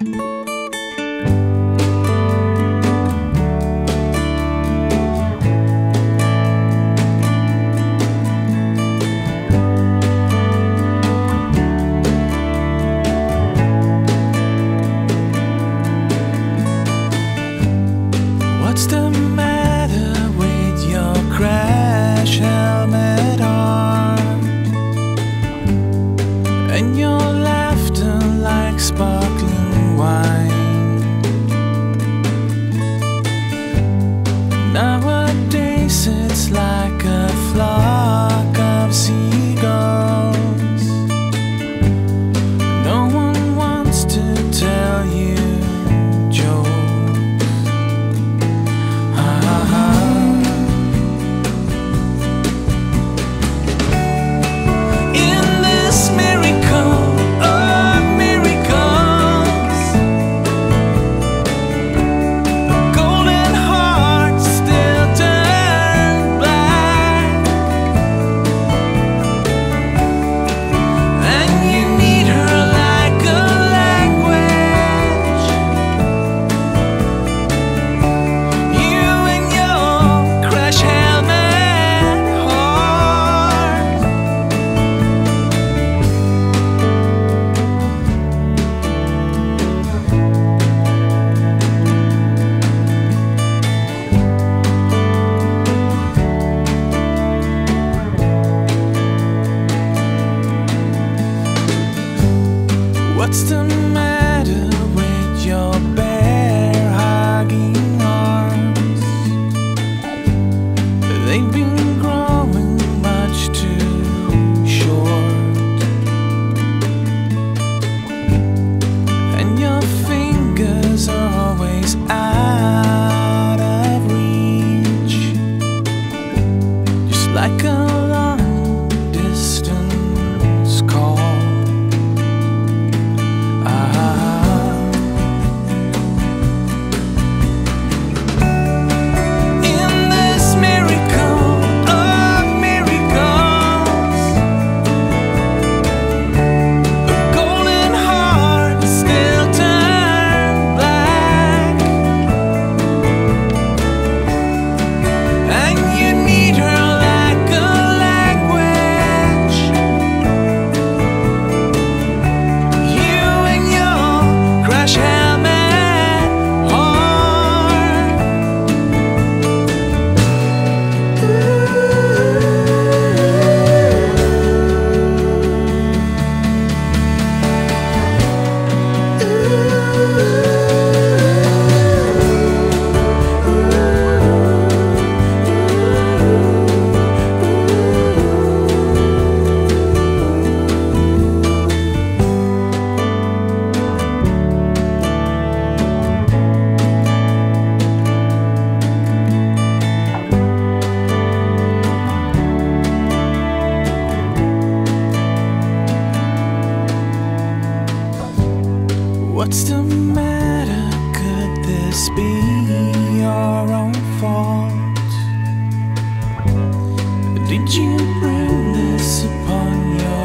What's the matter with your crash helmet on? And your laughter like sparkling wine. Nowadays it's like a flock of seagulls. No one wants to tell you jokes. What's the matter with your bear hugging arms? They've been growing much too short, and your fingers are always out of reach, just like a long distance call. What's the matter? Could this be your own fault? Did you bring this upon your